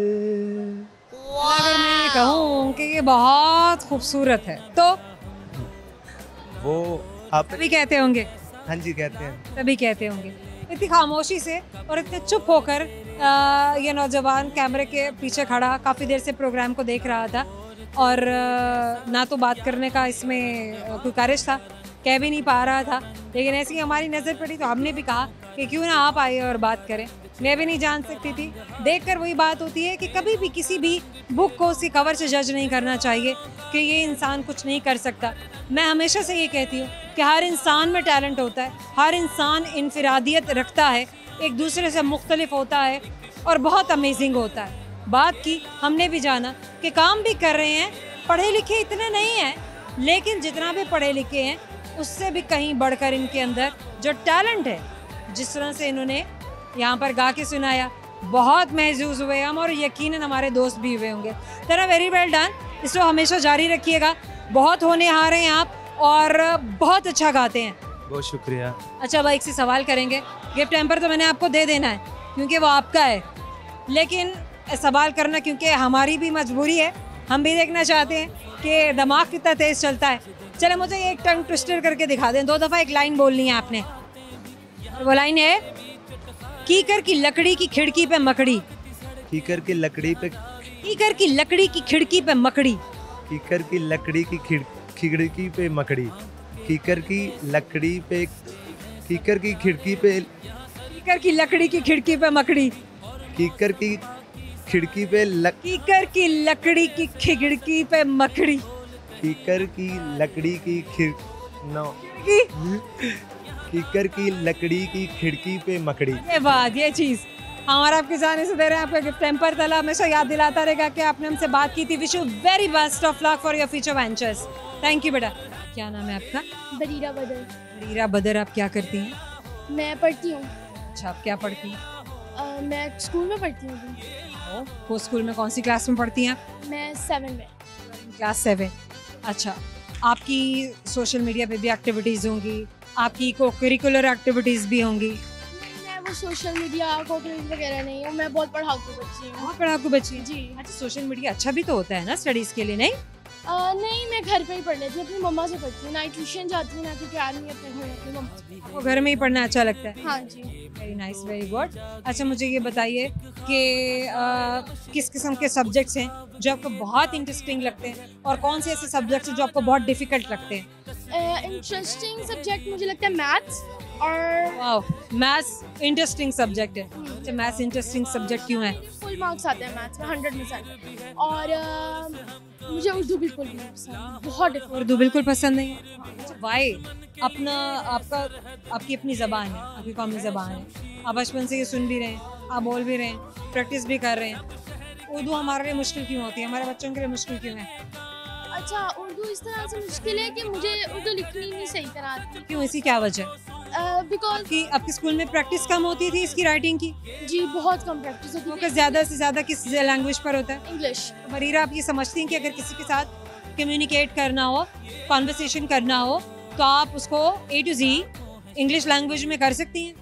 अगर मैं कहूँ कि ये बहुत खूबसूरत है तो वो आप सभी कहते होंगे। हाँ जी, कहते हैं। सभी कहते होंगे। इतनी खामोशी से और इतने चुप होकर ये नौजवान कैमरे के पीछे खड़ा काफ़ी देर से प्रोग्राम को देख रहा था और ना तो बात करने का इसमें कोई कारज था, कह भी नहीं पा रहा था, लेकिन ऐसी ही हमारी नज़र पड़ी तो हमने भी कहा कि क्यों ना आप आइए और बात करें। मैं भी नहीं जान सकती थी। देखकर वही बात होती है कि कभी भी किसी भी बुक को उसके कवर से जज नहीं करना चाहिए कि ये इंसान कुछ नहीं कर सकता। मैं हमेशा से ये कहती हूँ कि हर इंसान में टैलेंट होता है, हर इंसान इनफरादियत रखता है, एक दूसरे से मुख्तलिफ होता है और बहुत अमेजिंग होता है। बात की हमने भी जाना कि काम भी कर रहे हैं, पढ़े लिखे इतने नहीं हैं, लेकिन जितना भी पढ़े लिखे हैं उससे भी कहीं बढ़कर इनके अंदर जो टैलेंट है, जिस तरह से इन्होंने यहाँ पर गा के सुनाया, बहुत महसूस हुए हम, और यकीनन हमारे दोस्त भी हुए होंगे। तेरा वेरी वेल डन, इसको हमेशा जारी रखिएगा। बहुत होनहार हैं आप और बहुत अच्छा गाते हैं। बहुत शुक्रिया। अच्छा भाई, एक से सवाल करेंगे। गिफ्ट हैम्पर तो मैंने आपको दे देना है क्योंकि वो आपका है, लेकिन सवाल करना क्योंकि हमारी भी मजबूरी है, हम भी देखना चाहते हैं कि दिमाग कितना तेज़ चलता है। चले मुझे एक टंग ट्विस्टर करके दिखा दें। 2 दफ़ा एक लाइन बोलनी है आपने, वो लाइन है कीकर की लकड़ी की खिड़की पे मकड़ी। कीकर की लकड़ी पे कीकर की लकड़ी की खिड़की पे मकड़ी। कीकर की लकड़ी की खिड़की पे मकड़ी। कीकर की लकड़ी पे कीकर की खिड़की पे कीकर की लकड़ी की खिड़की पे मकड़ी। कीकर की खिड़की पे कीकर की लकड़ी की खिड़की पे मकड़ी। कीकर की लकड़ी की कीकर की लकड़ी की खिड़की पे मकड़ी। ये बात, ये चीज़ हमारा आपके जाने से दे रहे हैं। आपका गिफ्ट हैम्पर तला हमेशा याद दिलाता रहेगा कि आपने हमसे बात की थी। Wish you very best of luck for your future ventures. Thank you बेटा। क्या नाम है आपका? बरीरा बदर। बरीरा बदर, आप क्या करती हैं? मैं पढ़ती हूँ। अच्छा, आप क्या पढ़ती हैं? मैं स्कूल में पढ़ती हूँ। वो स्कूल में कौन सी क्लास में पढ़ती हैं आप? मैं 7 में। क्लास 7। अच्छा, आपकी सोशल मीडिया पे भी एक्टिविटीज़ होंगी, आपकी को करिकुलर एक्टिविटीज़ भी होंगी? मैं वो सोशल मीडिया को वगैरह नहीं हूँ, मैं बहुत पढ़ाकू बच्ची हूँ। बहुत पढ़ाकू बच्ची जी। अच्छा, सोशल मीडिया अच्छा भी तो होता है ना स्टडीज़ के लिए, नहीं? नहीं, मैं घर पे ही पढ़ लेती हूँ, अपनी मम्मा से पढ़ती हूँ। ना ट्यूशन जाती हूँ ना अकेडमी, अपने घर अपनी मम्मा से। वो घर में ही पढ़ना अच्छा लगता है? हाँ जी। Very nice, very good. अच्छा, मुझे ये बताइए कि किस किस्म के सब्जेक्ट्स हैं जो आपको बहुत इंटरेस्टिंग लगते हैं और कौन से ऐसे सब्जेक्ट्स हैं जो आपको बहुत डिफिकल्ट लगते हैं? इंटरेस्टिंग सब्जेक्ट मुझे लगता है मैथ्स। और वाओ, मैथ्स इंटरेस्टिंग सब्जेक्ट है। अच्छा, मैथ्स इंटरेस्टिंग सब्जेक्ट क्यों है? फुल मार्क्स आते हैं मैथ्स में 100%। और मुझे उर्दू बिल्कुल नहीं पसंद, बहुत डिफिकल्ट। उर्दू बिल्कुल पसंद नहीं है? अच्छा, वाई? आपकी अपनी ज़बान है, आपकी कौमी ज़बान है, आप बचपन से ये सुन भी रहे हैं, आप बोल भी रहे हैं, प्रैक्टिस भी कर रहे हैं। उर्दू हमारे लिए मुश्किल क्यों होती है, हमारे बच्चों के लिए मुश्किल क्यों है? अच्छा, उर्दू इस तरह से मुश्किल है कि मुझे उर्दू लिखनी नहीं सही तरह आती। क्यों, इसी क्या वजह? बिकॉज कि आपके स्कूल में प्रैक्टिस कम होती थी इसकी राइटिंग की? जी, बहुत कम प्रैक्टिस होती है। फोकस ज़्यादा से ज़्यादा किस लैंग्वेज पर होता है? इंग्लिश। बरीरा, आप ये समझती हैं कि अगर किसी के साथ कम्युनिकेट करना हो, कॉन्वर्सेशन करना हो, तो आप उसको A to Z English language में कर सकती हैं?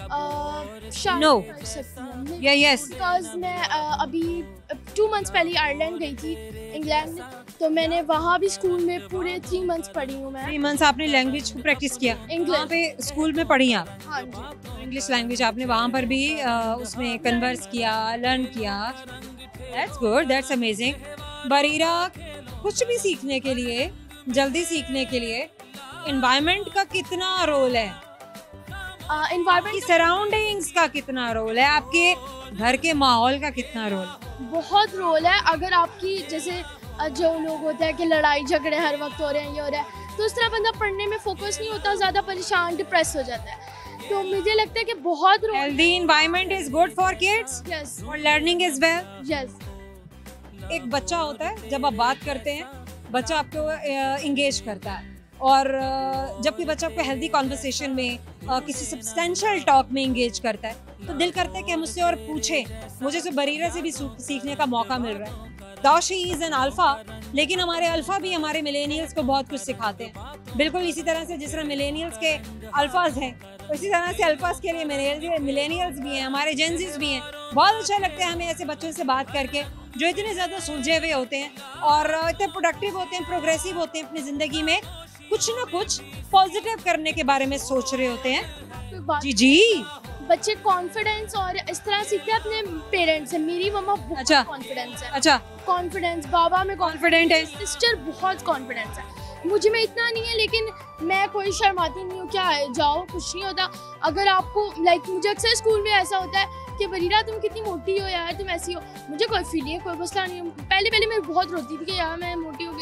No. कर सकती हूँ। Yeah, yes. बिकॉज मैं अभी 2 मंथ्स पहले आयरलैंड गई थी, इंग्लैंड, तो मैंने वहाँ भी स्कूल में पूरे 3 मंथ्स पढ़ी हूँ मैं। 3 मंथ्स आपने लैंग्वेज को प्रैक्टिस किया? इंग्लिश। वहाँ पे स्कूल में पढ़ी आप? हाँ जी। इंग्लिश लैंग्वेज आपने वहाँ पर भी उसमें कन्वर्स किया, लर्न किया। That's good, that's amazing. Bareera, कुछ भी सीखने के लिए, जल्दी सीखने के लिए एनवायरनमेंट का कितना रोल है? एनवायरनमेंट की सराउंडिंग्स का कितना रोल है, आपके घर के माहौल का कितना रोल है? बहुत रोल है। अगर आपकी जैसे जो लोग होते हैं कि लड़ाई झगड़े हर वक्त हो रहे हैं, ये हो रहा है, तो उस तरह बंदा पढ़ने में फोकस नहीं होता, ज़्यादा परेशान, डिप्रेस हो जाता है। तो मुझे लगता है कि बहुत role. Healthy environment is good for kids. Yes. और लर्निंग इज वेल। यस। एक बच्चा होता है, जब आप बात करते हैं बच्चा आपको इंगेज करता है, और जब कोई बच्चा आपको हेल्दी कॉन्वर्सेशन में किसी सब्सटेंशियल टॉक में इंगेज करता है तो दिल करता है कि हम उससे और पूछें। मुझे तो बरीरा से भी सीखने का मौका मिल रहा है। दाशी इज़ एन अल्फ़ा, लेकिन हमारे अल्फ़ा भी हमारे मिलेनियल्स को बहुत कुछ सिखाते हैं। बिल्कुल इसी तरह से जिस तरह मिलेनियल्स के अल्फ़ाज हैं, उसी तरह से अल्फ़ाज के लिए मिलेनियल्स भी हैं, हमारे जेंजीज भी हैं। बहुत अच्छा लगता है हमें ऐसे बच्चों से बात करके जो इतने ज़्यादा सुलझे हुए होते हैं और इतने प्रोडक्टिव होते हैं, प्रोग्रेसिव होते हैं, अपनी ज़िंदगी में कुछ ना कुछ पॉजिटिव करने के बारे में सोच रहे होते हैं। जी जी, बच्चे कॉन्फिडेंस और इस तरह सीखते हैं अपने पेरेंट्स से। मेरी मम्मा बहुत कॉन्फिडेंस है। अच्छा, कॉन्फिडेंस, बाबा में कॉन्फिडेंट है, सिस्टर बहुत कॉन्फिडेंस है। मुझे में इतना नहीं है, लेकिन मैं कोई शर्माती नहीं हूँ। क्या है, जाओ, कुछ नहीं होता। अगर आपको मुझे अक्सर स्कूल में ऐसा होता है कि बरीरा तुम कितनी मोटी हो यार, तुम ऐसी हो। मुझे कोई फील नहीं है, कोई मसला नहीं है। पहले मैं बहुत रोती थी कि यार मैं मोटी हो गई,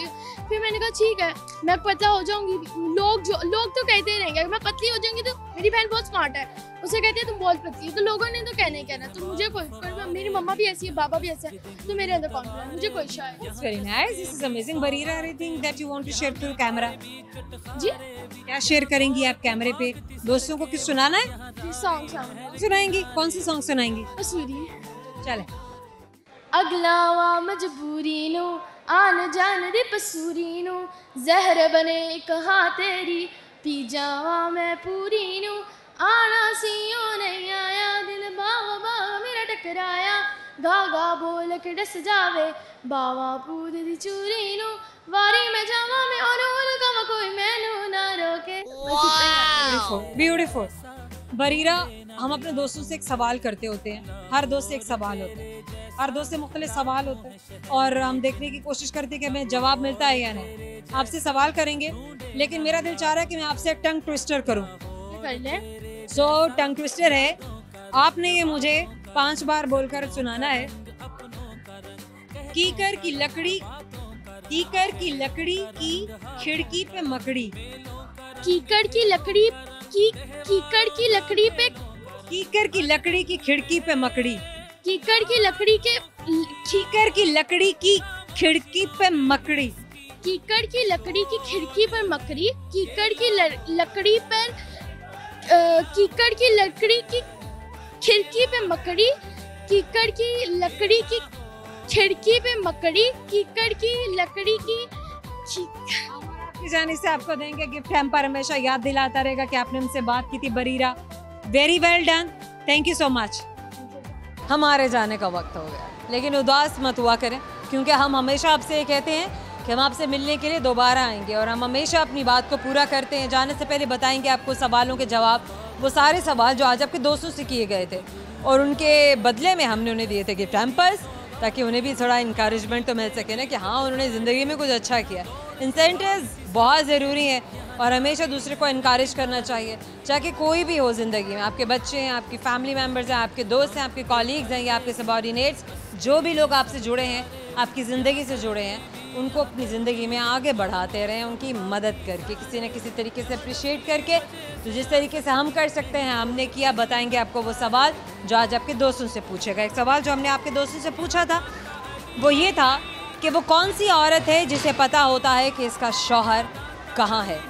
फिर मैंने कहा ठीक है मैं पतला हो जाऊंगी, लोग तो कहते ही रहेंगे, अगर मैं पतली हो जाऊंगी तो मेरी बहन बहुत स्मार्ट है, उसे कहते हैं तुम बहुत पतली हो, तो लोगों ने तो कहना ही कहना, तो मुझे कोई मेरी मम्मा भी ऐसी है, बाबा भी ऐसा है, तो मेरे अंदर कॉन्फिडेंस, मुझे कोई शायद। It's very nice. This is amazing. Barira, anything that you want to share through camera? जी क्या शेयर करेंगी आप कैमरे पे? दोस्तों को कुछ सुनाना है? सॉन्ग सुनाएंगी? कौन सी सॉन्ग सुनाएंगी? कसूरी चले। अगलावा मजबूरी नू आन जान दी पसूरी नू जहर बने कहा तेरी पी जावा मैं पूरी नू आना सीओ नहीं आया दिल बावा बावा मेरा टकराया गा गा बोल के डस जावे बावा पूद दी चूरी नू वारी में जावा मैं और कम कोई मैनू ना रोके। ब्यूटीफुल। बरीरा, हम अपने दोस्तों से एक सवाल करते होते हैं, हर दोस्त से एक सवाल होता है, हर दोस्त से मुख्तलिफ सवाल होता है और हम देखने की कोशिश करते हैं कि हमें जवाब मिलता है या नहीं। आपसे सवाल करेंगे, लेकिन मेरा दिल चाह रहा है कि मैं आपसे एक टंग ट्विस्टर करूं। कर ले। सो टंग ट्विस्टर है, आपने ये मुझे 5 बार बोलकर सुनाना है। कीकर की लकड़ी की खिड़की पे मकड़ी। कीकर की लकड़ी कीकर की लकड़ी पे कीकर की लकड़ी की खिड़की पे मकड़ी। कीकर की लकड़ी के कीकर की लकड़ी की खिड़की पे मकड़ी। कीकर की लकड़ी की खिड़की पर मकड़ी। कीकर की लकड़ी पर कीकर की लकड़ी की खिड़की पे मकड़ी। कीकर की लकड़ी की खिड़की पे मकड़ी। कीकर की लकड़ी की जाने से आपको देंगे गिफ्ट हैम्पर, हमेशा याद दिलाता रहेगा कि आपने हमसे बात की थी। Bareera, very well done, thank you so much. हमारे जाने का वक्त हो गया, लेकिन उदास मत हुआ करें, क्योंकि हम हमेशा आपसे ये कहते हैं कि हम आपसे मिलने के लिए दोबारा आएंगे और हम हमेशा अपनी बात को पूरा करते हैं। जाने से पहले बताएंगे आपको सवालों के जवाब, वो सारे सवाल जो आज आपके दोस्तों से किए गए थे और उनके बदले में हमने उन्हें दिए थे गिफ्ट हैम्पर्स, ताकि उन्हें भी थोड़ा इंकरेजमेंट तो मिल सके ना कि हाँ उन्होंने ज़िंदगी में कुछ अच्छा किया। इंसेंटिव्स बहुत ज़रूरी है और हमेशा दूसरे को इनकरेज करना चाहिए, चाहे कोई भी हो ज़िंदगी में। आपके बच्चे हैं, आपकी फैमिली मेम्बर्स हैं, आपके दोस्त हैं, आपके कॉलीग्स हैं या आपके सबॉर्डिनेट्स, जो भी लोग आपसे जुड़े हैं, आपकी ज़िंदगी से जुड़े हैं, उनको अपनी ज़िंदगी में आगे बढ़ाते रहें, उनकी मदद करके, किसी न किसी तरीके से अप्रिशिएट करके। तो जिस तरीके से हम कर सकते हैं हमने किया। बताएंगे आपको वो सवाल जो आज आपके दोस्तों से पूछेगा। एक सवाल जो हमने आपके दोस्तों से पूछा था वो ये था कि वो कौन सी औरत है जिसे पता होता है कि इसका शौहर कहाँ है,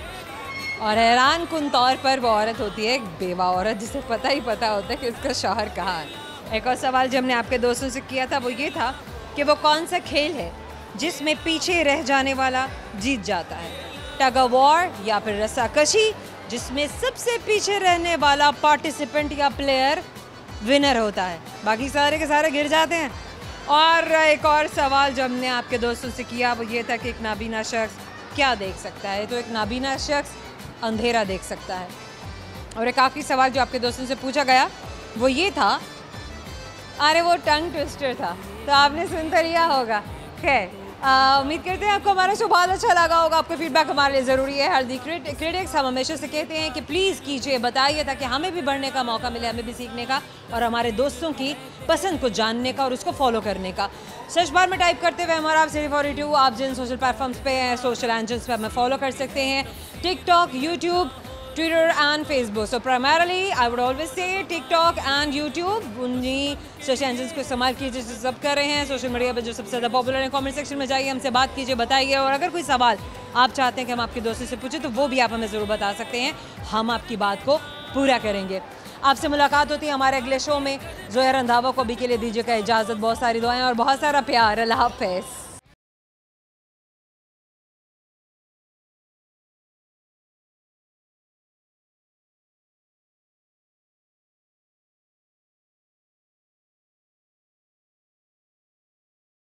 और हैरान कुन तौर पर वो औरत होती है एक बेवा औरत जिसे पता होता है कि उसका शौहर कहाँ है। एक और सवाल जो हमने आपके दोस्तों से किया था वो ये था कि वो कौन सा खेल है जिसमें पीछे रह जाने वाला जीत जाता है, टग ऑफ वॉर या फिर रस्साकशी, जिसमें सबसे पीछे रहने वाला पार्टिसिपेंट या प्लेयर विनर होता है, बाकी सारे के सारे गिर जाते हैं। और एक और सवाल जो हमने आपके दोस्तों से किया वो ये था कि एक नाबीना शख्स क्या देख सकता है। तो एक नाबीना शख्स अंधेरा देख सकता है। और एक आखिरी सवाल जो आपके दोस्तों से पूछा गया वो ये था, अरे वो टंग ट्विस्टर था, तो आपने सुन तो लिया होगा। खैर, उम्मीद करते हैं आपको हमारा शो बहुत अच्छा लगा होगा। आपका फीडबैक हमारे लिए ज़रूरी है। हल्दी क्रिटिक्स हम हमेशा से कहते हैं कि प्लीज़ कीजिए, बताइए, ताकि हमें भी बढ़ने का मौका मिले, हमें भी सीखने का और हमारे दोस्तों की पसंद को जानने का और उसको फॉलो करने का। सर्च बार में टाइप करते हुए हमारा आप City42, आप जिन सोशल प्लेटफॉर्म्स पे हैं, सोशल एंजल्स पे हमें फॉलो कर सकते हैं, TikTok, YouTube, Twitter and Facebook. So primarily I would always say TikTok and YouTube, उन्हीं सोशल एंजल्स को इस्तेमाल कीजिए जो सब कर रहे हैं सोशल मीडिया पर, जो सबसे ज़्यादा पॉपुलर है। कमेंट सेक्शन में जाइए, हमसे बात कीजिए, बताइए, और अगर कोई सवाल आप चाहते हैं कि हम आपके दोस्तों से पूछें तो वो भी आप हमें ज़रूर बता सकते हैं, हम आपकी बात को पूरा करेंगे। आपसे मुलाकात होती है हमारे अगले शो में। ज़ोहर रंधावा को अभी के लिए दीजिएगा इजाज़त। बहुत सारी दुआएं और बहुत सारा प्यार। अल्लाह हाफ़िज़।